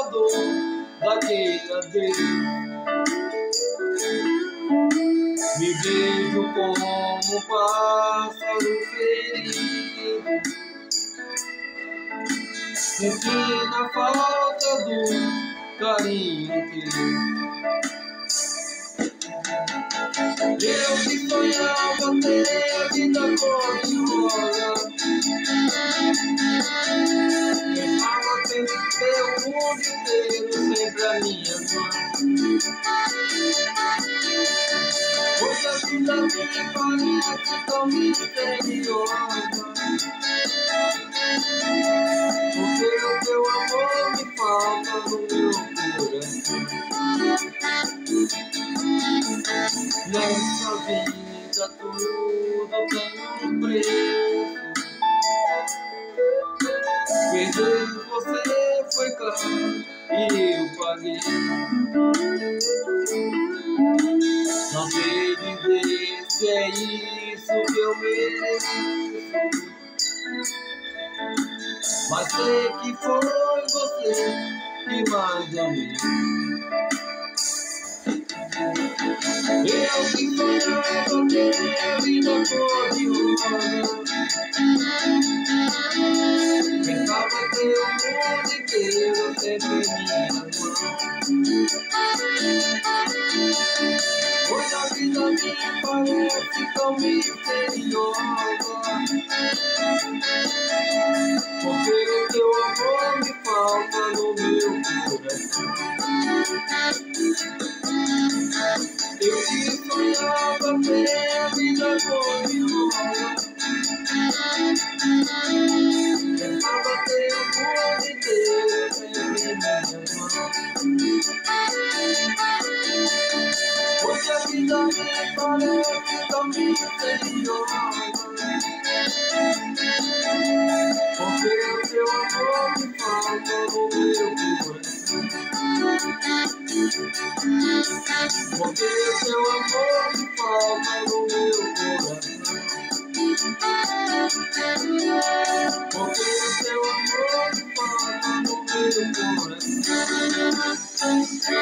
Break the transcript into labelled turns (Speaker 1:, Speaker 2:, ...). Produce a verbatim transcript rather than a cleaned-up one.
Speaker 1: Salvador da queira dele. Me vejo como um pássaro ferido, sentindo a falta do carinho teu. Eu que sonhava ter a vida cor-de-rosa, pensava sempre ter o mundo inteiro sempre a minha mão. Hoje a vida me parece tão misteriosa, porque o teu amor me falta no meu coração. Nessa vida tudo tem um preço, perder você foi caro e eu paguei. Não sei dizer se é isso que eu mereço, mas sei que foi você que mais amei. Eu que sonhava ter a vida cor-de-rosa, pensava ter o mundo inteiro sempre em minha mão. Hoje a vida me parece tão misteriosa, porque o teu amor me falta no meu coração. Eu que sonhava ter a vida cor-de-rosa, pensava ter o mundo inteiro sempre em minha mão. Hoje a vida me parece tão misteriosa, porque o teu amor me falta no meu coração. Porque o teu amor me falta no meu coração. Porque o teu amor me falta no meu coração.